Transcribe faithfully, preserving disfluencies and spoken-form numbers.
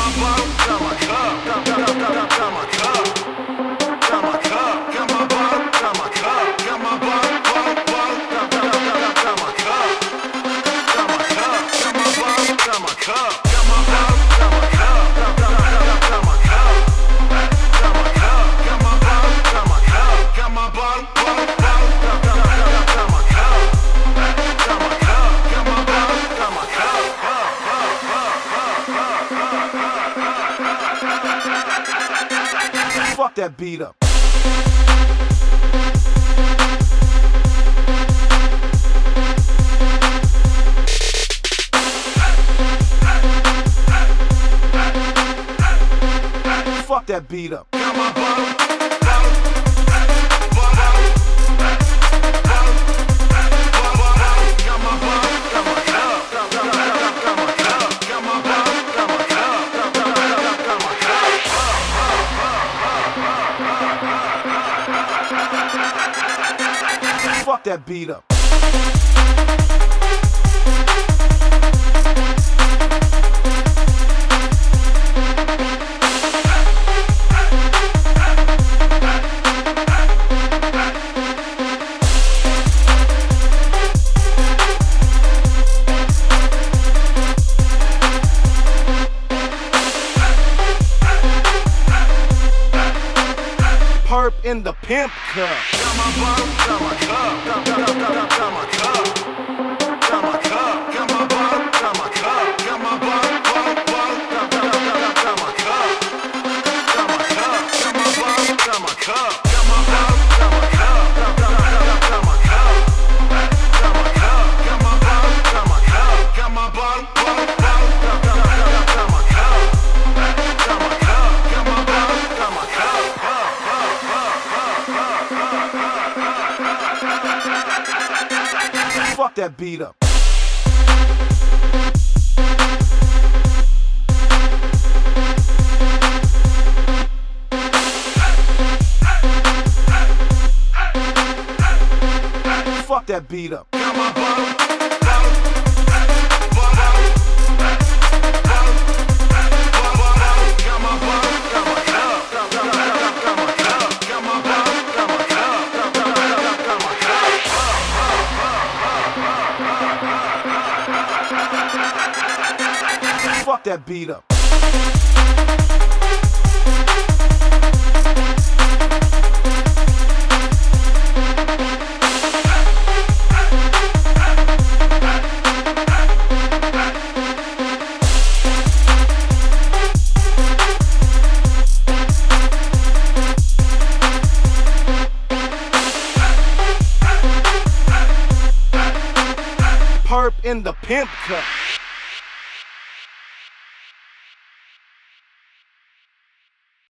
Fuck that beat up. Fuck that beat up. Fuck that beat up. Perp in the pimp cup. Got my bottle, got my cup, got, got, got, got, got my cup, got my cup, got my bottle, got my cup, got my bottle, bottle, bottle, got, got, got, got, got my cup, got my cup, got my bottle, got my cup, got my bottle, got my cup, got, got, got, got, got my cup, got my cup, got my bottle, got my cup, got my bottle, bottle, bottle, got, got, got, got, got my cup, got my cup, got my bottle, got my cup. Fuck that beat up. Fuck that beat up. Got my bottle, bottle, bottle, bottle, bottle, got my bottle, got my cup, got, got, got, got my cup, got my bottle, got my cup, got, got, got, got my cup. Fuck that beat up. Perp in the pimp cup.